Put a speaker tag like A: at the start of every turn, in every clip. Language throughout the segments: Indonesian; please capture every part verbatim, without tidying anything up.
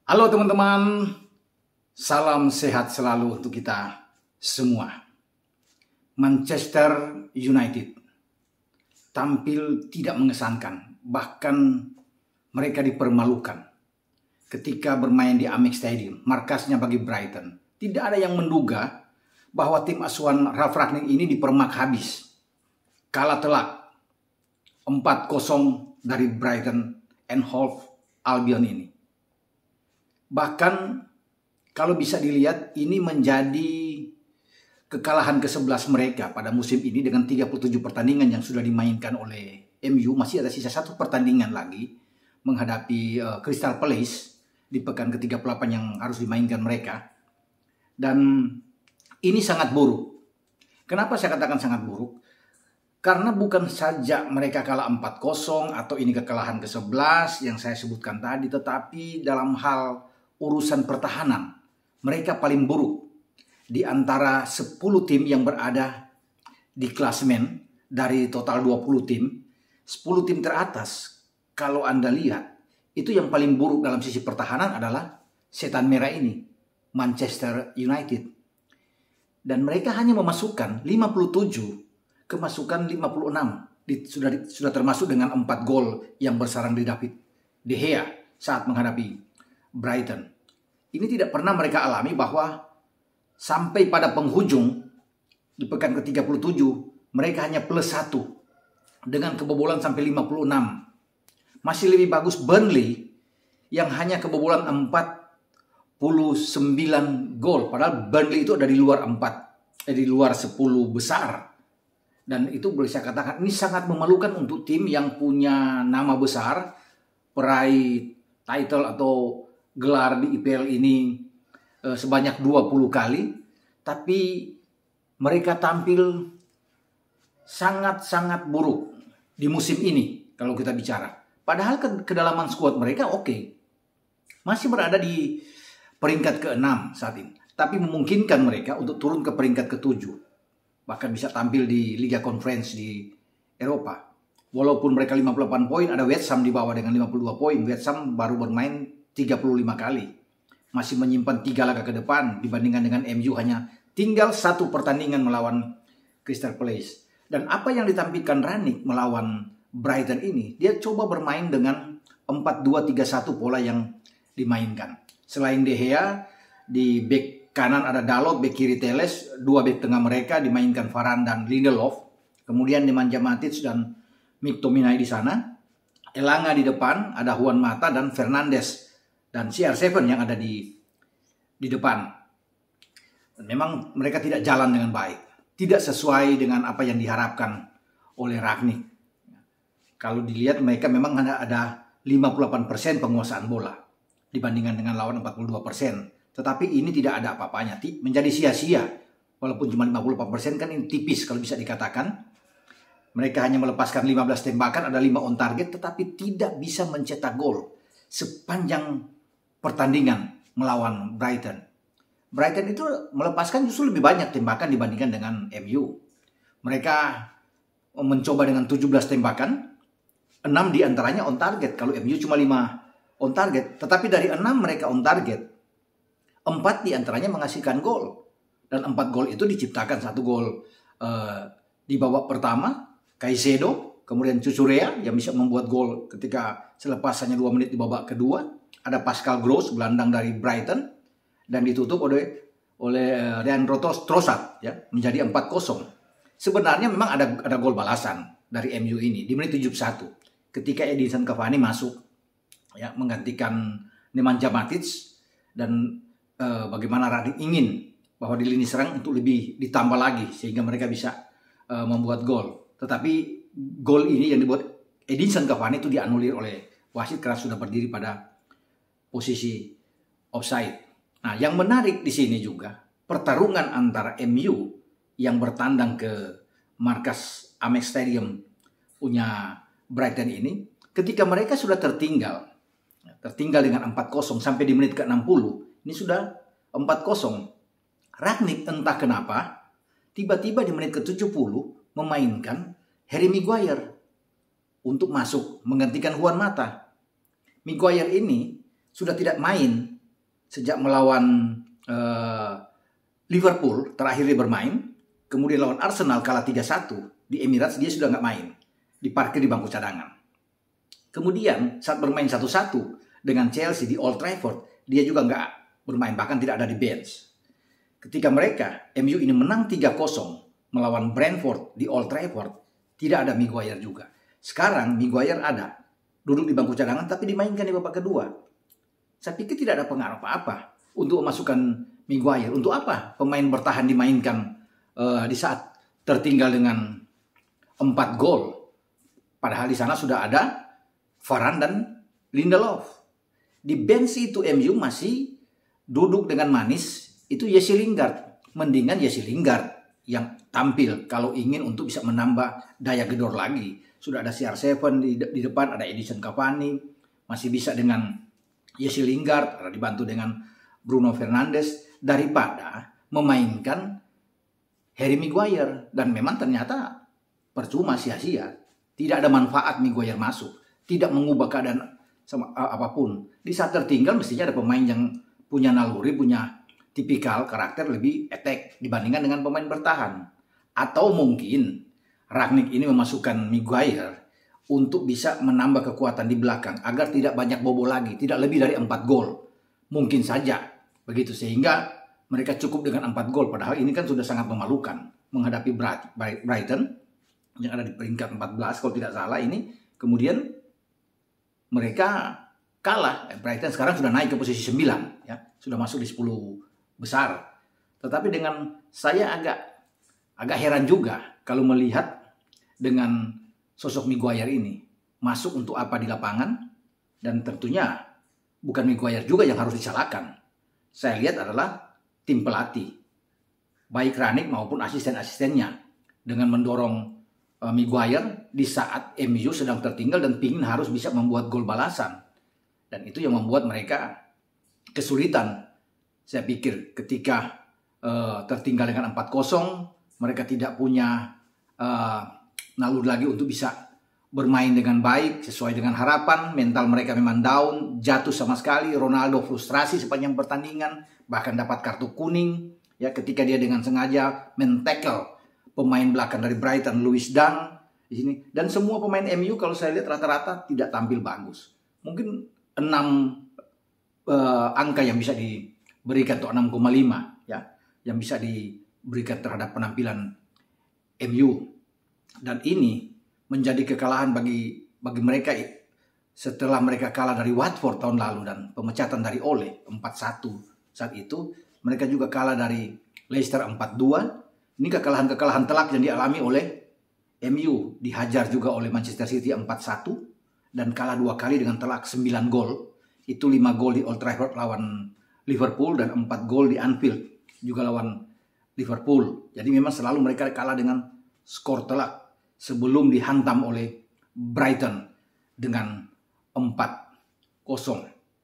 A: Halo teman-teman, salam sehat selalu untuk kita semua. Manchester United tampil tidak mengesankan, bahkan mereka dipermalukan ketika bermain di Amex Stadium, markasnya bagi Brighton. Tidak ada yang menduga bahwa tim asuhan Ralf Rangnick ini dipermak habis. Kalah telak empat kosong dari Brighton and Hove Albion ini. Bahkan kalau bisa dilihat ini menjadi kekalahan ke sebelas mereka pada musim ini dengan tiga puluh tujuh pertandingan yang sudah dimainkan oleh M U. Masih ada sisa satu pertandingan lagi menghadapi uh, Crystal Palace di pekan ke tiga puluh delapan yang harus dimainkan mereka. Dan ini sangat buruk. Kenapa saya katakan sangat buruk? Karena bukan saja mereka kalah empat kosong atau ini kekalahan ke sebelas yang saya sebutkan tadi, tetapi dalam hal urusan pertahanan mereka paling buruk di antara sepuluh tim yang berada di klasemen. Dari total dua puluh tim, sepuluh tim teratas kalau Anda lihat itu yang paling buruk dalam sisi pertahanan adalah setan merah ini, Manchester United. Dan mereka hanya memasukkan lima puluh tujuh, kemasukan lima puluh enam. Di, sudah, sudah termasuk dengan empat gol yang bersarang di David De Gea saat menghadapi Brighton. Ini tidak pernah mereka alami bahwa sampai pada penghujung di pekan ke tiga puluh tujuh mereka hanya plus satu dengan kebobolan sampai lima puluh enam. Masih lebih bagus Burnley yang hanya kebobolan empat puluh sembilan gol. Padahal Burnley itu ada di luar empat, eh, di luar sepuluh besar. Dan itu boleh saya katakan ini sangat memalukan untuk tim yang punya nama besar, peraih title atau gelar di I P L ini eh, sebanyak dua puluh kali. Tapi mereka tampil sangat-sangat buruk di musim ini kalau kita bicara. Padahal ke kedalaman skuad mereka oke. Okay. Masih berada di peringkat keenam saat ini. Tapi memungkinkan mereka untuk turun ke peringkat ketujuh. Bahkan bisa tampil di Liga Conference di Eropa. Walaupun mereka lima puluh delapan poin, ada West Ham di bawah dengan lima puluh dua poin. West Ham baru bermain tiga puluh lima kali. Masih menyimpan tiga laga ke depan dibandingkan dengan M U hanya tinggal satu pertandingan melawan Crystal Palace. Dan apa yang ditampilkan Rangnick melawan Brighton ini, dia coba bermain dengan empat dua tiga satu pola yang dimainkan. Selain De Gea, di back kanan ada Dalot, back kiri Teles, dua back tengah mereka dimainkan Varane dan Lindelof. Kemudian Nemanja Matic dan McTominay di sana. Elanga di depan, ada Juan Mata dan Fernandes. Dan C R tujuh yang ada di di depan. Memang mereka tidak jalan dengan baik. Tidak sesuai dengan apa yang diharapkan oleh Rangnick. Kalau dilihat mereka memang ada, ada lima puluh delapan persen penguasaan bola. Dibandingkan dengan lawan empat puluh dua persen. Tetapi ini tidak ada apa-apanya. Menjadi sia-sia. Walaupun cuma lima puluh empat persen kan ini tipis kalau bisa dikatakan. Mereka hanya melepaskan lima belas tembakan, ada lima on target. Tetapi tidak bisa mencetak gol sepanjang pertandingan melawan Brighton. Brighton itu melepaskan justru lebih banyak tembakan dibandingkan dengan M U. Mereka mencoba dengan tujuh belas tembakan, enam diantaranya on target. Kalau M U cuma lima on target. Tetapi dari enam mereka on target, empat diantaranya menghasilkan gol. Dan empat gol itu diciptakan. Satu gol uh, di babak pertama, Caicedo. Kemudian Cucurella yang bisa membuat gol ketika selepas hanya dua menit di babak kedua. Ada Pascal Gross, gelandang dari Brighton. Dan ditutup oleh oleh Leandro Trossard ya, menjadi empat kosong. Sebenarnya memang ada ada gol balasan dari M U ini di menit tujuh puluh satu. Ketika Edinson Cavani masuk ya, menggantikan Nemanja Matic. Dan eh, bagaimana Rangnick ingin bahwa di lini serang untuk lebih ditambah lagi sehingga mereka bisa eh, membuat gol. Tetapi gol ini yang dibuat Edinson Cavani itu dianulir oleh wasit karena sudah berdiri pada posisi offside. Nah, yang menarik di sini juga pertarungan antara M U yang bertandang ke markas Amex Stadium punya Brighton ini, ketika mereka sudah tertinggal, tertinggal dengan empat kosong sampai di menit ke enam puluh, ini sudah empat kosong. Rangnick entah kenapa tiba-tiba di menit ke tujuh puluh memainkan Harry Maguire untuk masuk menggantikan Juan Mata. Maguire ini sudah tidak main sejak melawan uh, Liverpool terakhir dia bermain, kemudian lawan Arsenal kalah tiga satu di Emirates, dia sudah nggak main, diparkir di bangku cadangan. Kemudian saat bermain satu satu dengan Chelsea di Old Trafford, dia juga nggak bermain, bahkan tidak ada di bench. Ketika mereka M U ini menang tiga kosong melawan Brentford di Old Trafford, tidak ada Maguire juga. Sekarang Maguire ada, duduk di bangku cadangan tapi dimainkan di babak kedua. Saya pikir tidak ada pengaruh apa-apa untuk memasukkan Maguire. Untuk apa pemain bertahan dimainkan uh, di saat tertinggal dengan empat gol? Padahal di sana sudah ada Varane dan Lindelof. Di bench itu M U masih duduk dengan manis, itu Jesse Lingard. Mendingan Jesse Lingard yang tampil kalau ingin untuk bisa menambah daya gedor lagi. Sudah ada C R tujuh di, di depan, ada Edinson Cavani, masih bisa dengan Jesse Lingard, ada dibantu dengan Bruno Fernandes, daripada memainkan Harry Maguire. Dan memang ternyata percuma, sia-sia. Tidak ada manfaat Maguire masuk, tidak mengubah keadaan sama apapun. Di saat tertinggal mestinya ada pemain yang punya naluri, punya tipikal karakter lebih attack dibandingkan dengan pemain bertahan. Atau mungkin Rangnick ini memasukkan Maguire untuk bisa menambah kekuatan di belakang agar tidak banyak bobol lagi, tidak lebih dari empat gol. Mungkin saja begitu, sehingga mereka cukup dengan empat gol. Padahal ini kan sudah sangat memalukan menghadapi Brighton yang ada di peringkat empat belas kalau tidak salah ini. Kemudian mereka kalah. Brighton sekarang sudah naik ke posisi sembilan, ya, sudah masuk di sepuluh besar. Tetapi dengan saya agak agak heran juga kalau melihat dengan sosok Maguire ini masuk untuk apa di lapangan, dan tentunya bukan Maguire juga yang harus disalahkan. Saya lihat adalah tim pelatih, baik Rangnick maupun asisten-asistennya, dengan mendorong uh, Maguire di saat M U sedang tertinggal dan pingin harus bisa membuat gol balasan. Dan itu yang membuat mereka kesulitan. Saya pikir ketika uh, tertinggal dengan empat kosong, mereka tidak punya uh, naluri lagi untuk bisa bermain dengan baik sesuai dengan harapan. Mental mereka memang down, jatuh sama sekali. Ronaldo frustrasi sepanjang pertandingan, bahkan dapat kartu kuning ya ketika dia dengan sengaja men-tackle pemain belakang dari Brighton, Lewis Dunk di sini. Dan semua pemain M U kalau saya lihat rata-rata tidak tampil bagus. Mungkin enam uh, angka yang bisa diberikan, atau enam koma lima ya, yang bisa diberikan terhadap penampilan M U. Dan ini menjadi kekalahan bagi bagi mereka setelah mereka kalah dari Watford tahun lalu dan pemecatan dari Ole empat satu saat itu. Mereka juga kalah dari Leicester empat dua. Ini kekalahan-kekalahan telak yang dialami oleh M U. Dihajar juga oleh Manchester City empat satu dan kalah dua kali dengan telak sembilan gol. Itu lima gol di Old Trafford lawan Liverpool dan empat gol di Anfield juga lawan Liverpool. Jadi memang selalu mereka kalah dengan skor telak sebelum dihantam oleh Brighton dengan empat kosong.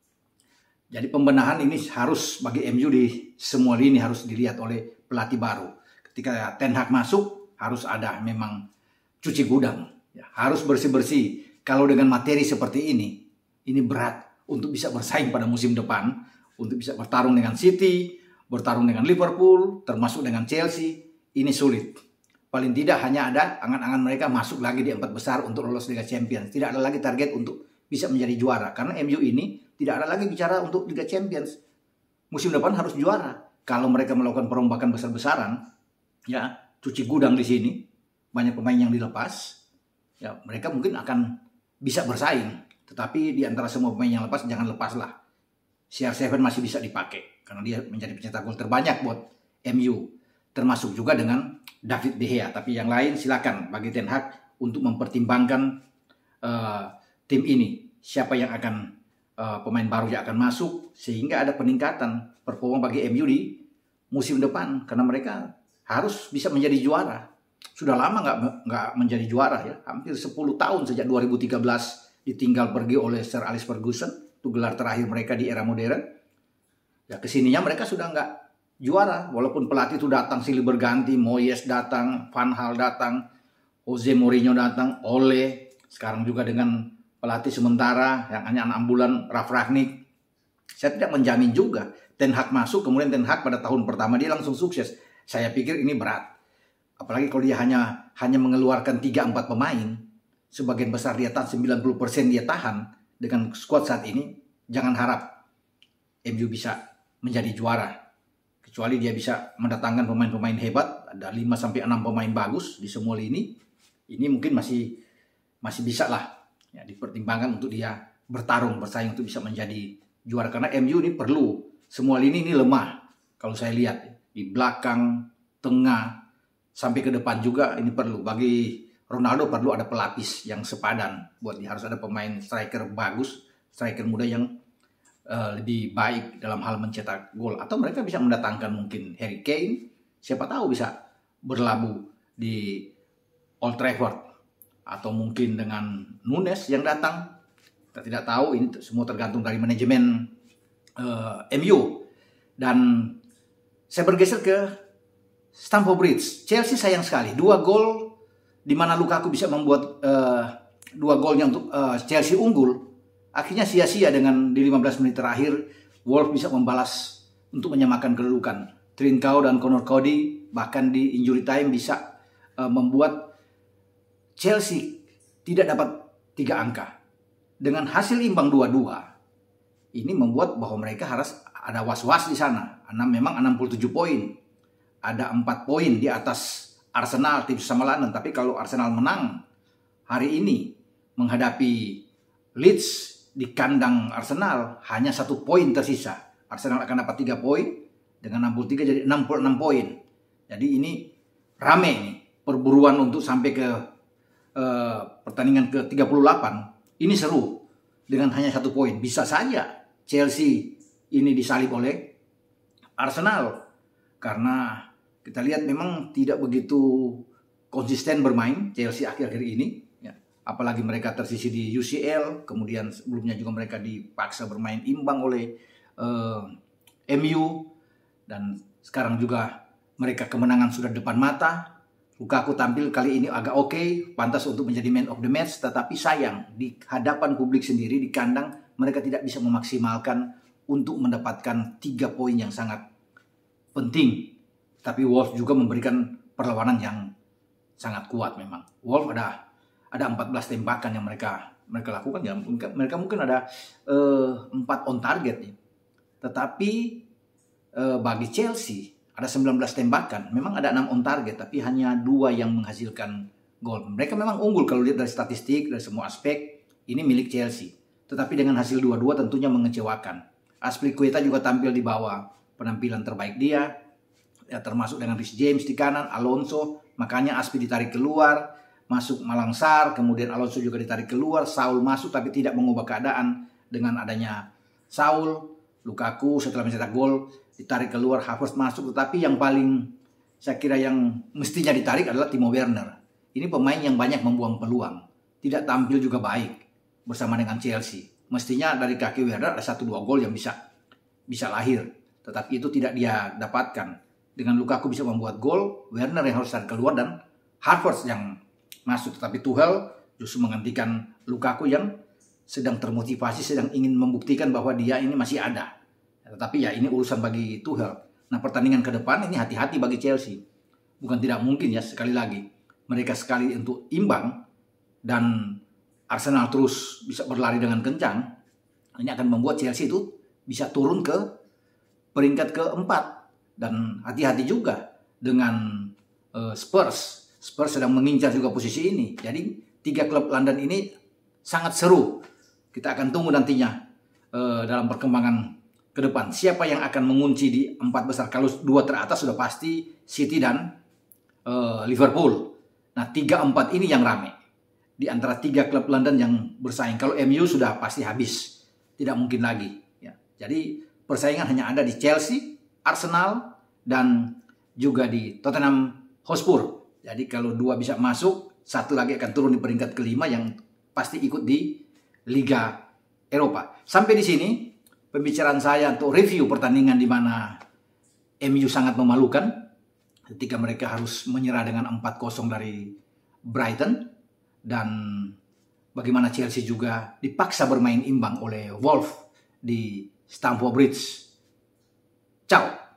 A: Jadi pembenahan ini harus bagi M U di semua lini harus dilihat oleh pelatih baru. Ketika Ten Hag masuk harus ada memang cuci gudang. Ya, harus bersih-bersih. Kalau dengan materi seperti ini, ini berat untuk bisa bersaing pada musim depan. Untuk bisa bertarung dengan City, bertarung dengan Liverpool, termasuk dengan Chelsea. Ini sulit. Paling tidak hanya ada angan-angan mereka masuk lagi di empat besar untuk lolos Liga Champions. Tidak ada lagi target untuk bisa menjadi juara. Karena M U ini tidak ada lagi bicara untuk Liga Champions. Musim depan harus juara. Kalau mereka melakukan perombakan besar-besaran, ya cuci gudang di sini, banyak pemain yang dilepas, ya mereka mungkin akan bisa bersaing. Tetapi di antara semua pemain yang lepas, jangan lepaslah C R tujuh masih bisa dipakai. Karena dia menjadi pencetak gol terbanyak buat M U. Termasuk juga dengan David De Gea. Tapi yang lain silakan bagi Ten Hag untuk mempertimbangkan uh, tim ini. Siapa yang akan uh, pemain baru yang akan masuk. Sehingga ada peningkatan performa bagi M U di musim depan. Karena mereka harus bisa menjadi juara. Sudah lama nggak nggak menjadi juara ya. Hampir sepuluh tahun sejak dua ribu tiga belas ditinggal pergi oleh Sir Alex Ferguson. Itu gelar terakhir mereka di era modern. Ya kesininya mereka sudah nggak juara, walaupun pelatih itu datang silih berganti, Moyes datang, Van Gaal datang, Jose Mourinho datang, Ole, sekarang juga dengan pelatih sementara yang hanya enam bulan, Ralf Rangnick. Saya tidak menjamin juga Ten Hag masuk, kemudian Ten Hag pada tahun pertama dia langsung sukses. Saya pikir ini berat. Apalagi kalau dia hanya hanya mengeluarkan tiga empat pemain, sebagian besar dia tahan, sembilan puluh persen dia tahan dengan skuad saat ini. Jangan harap M U bisa menjadi juara. Kecuali dia bisa mendatangkan pemain-pemain hebat, ada lima sampai enam pemain bagus di semua lini. Ini mungkin masih masih bisa lah ya, dipertimbangkan untuk dia bertarung, bersaing untuk bisa menjadi juara, karena M U ini perlu, semua lini ini lemah kalau saya lihat di belakang, tengah sampai ke depan juga ini perlu. Bagi Ronaldo perlu ada pelapis yang sepadan, buat dia harus ada pemain striker bagus, striker muda yang uh, lebih baik dalam hal mencetak gol. Atau mereka bisa mendatangkan mungkin Harry Kane, siapa tahu bisa berlabuh di Old Trafford, atau mungkin dengan Nunes yang datang. Kita tidak tahu, ini semua tergantung dari manajemen uh, M U. Dan saya bergeser ke Stamford Bridge. Chelsea sayang sekali, dua gol di mana Lukaku bisa membuat uh, dua golnya untuk uh, Chelsea unggul. Akhirnya sia-sia dengan di lima belas menit terakhir Wolves bisa membalas untuk menyamakan kedudukan. Trincao dan Conor Cody bahkan di injury time bisa uh, membuat Chelsea tidak dapat tiga angka. Dengan hasil imbang dua dua, ini membuat bahwa mereka harus ada was-was di sana. Memang enam puluh tujuh poin. Ada empat poin di atas Arsenal, tipis sama London. Tapi kalau Arsenal menang hari ini menghadapi Leeds di kandang Arsenal, hanya satu poin tersisa. Arsenal akan dapat tiga poin, dengan enam puluh tiga jadi enam puluh enam poin. Jadi ini rame nih perburuan untuk sampai ke uh, pertandingan ke tiga puluh delapan. Ini seru dengan hanya satu poin. Bisa saja Chelsea ini disalib oleh Arsenal, karena kita lihat memang tidak begitu konsisten bermain Chelsea akhir-akhir ini. Ya. Apalagi mereka tersisi di U C L, kemudian sebelumnya juga mereka dipaksa bermain imbang oleh uh, M U, dan sekarang juga mereka kemenangan sudah depan mata. Lukaku tampil kali ini agak oke, okay, pantas untuk menjadi man of the match, tetapi sayang di hadapan publik sendiri di kandang mereka tidak bisa memaksimalkan untuk mendapatkan tiga poin yang sangat penting. Tapi Wolves juga memberikan perlawanan yang sangat kuat memang. Wolves ada ada empat belas tembakan yang mereka mereka lakukan, ya mereka mungkin ada empat uh, on target ya. Tetapi uh, bagi Chelsea ada sembilan belas tembakan, memang ada enam on target, tapi hanya dua yang menghasilkan gol. Mereka memang unggul kalau lihat dari statistik, dari semua aspek, ini milik Chelsea. Tetapi dengan hasil dua dua tentunya mengecewakan. Azpilicueta juga tampil di bawah penampilan terbaik dia, ya, termasuk dengan Reece James di kanan, Alonso, makanya Azpi ditarik keluar, masuk Malang Sarr, kemudian Alonso juga ditarik keluar, Saul masuk tapi tidak mengubah keadaan dengan adanya Saul. Lukaku setelah mencetak gol ditarik keluar, Havertz masuk, tetapi yang paling saya kira yang mestinya ditarik adalah Timo Werner. Ini pemain yang banyak membuang peluang, tidak tampil juga baik bersama dengan Chelsea. Mestinya dari kaki Werner ada satu dua gol yang bisa bisa lahir, tetapi itu tidak dia dapatkan. Dengan Lukaku bisa membuat gol, Werner yang harus tarik keluar dan Havertz yang masuk, tetapi Tuchel justru menggantikan Lukaku yang sedang termotivasi, sedang ingin membuktikan bahwa dia ini masih ada. Tetapi ya ini urusan bagi Tuchel. Nah, pertandingan ke depan ini hati-hati bagi Chelsea. Bukan tidak mungkin ya, sekali lagi mereka sekali untuk imbang dan Arsenal terus bisa berlari dengan kencang, ini akan membuat Chelsea itu bisa turun ke peringkat keempat. Dan hati-hati juga dengan uh, Spurs. Spurs sedang mengincar juga posisi ini. Jadi tiga klub London ini sangat seru. Kita akan tunggu nantinya uh, dalam perkembangan ke depan. Siapa yang akan mengunci di empat besar? Kalau dua teratas sudah pasti City dan uh, Liverpool. Nah, tiga empat ini yang rame. Di antara tiga klub London yang bersaing. Kalau M U sudah pasti habis. Tidak mungkin lagi. Ya. Jadi persaingan hanya ada di Chelsea, Arsenal, dan juga di Tottenham Hotspur. Jadi kalau dua bisa masuk, satu lagi akan turun di peringkat kelima yang pasti ikut di Liga Eropa. Sampai di sini pembicaraan saya untuk review pertandingan di mana M U sangat memalukan ketika mereka harus menyerah dengan empat kosong dari Brighton, dan bagaimana Chelsea juga dipaksa bermain imbang oleh Wolves di Stamford Bridge. Ciao.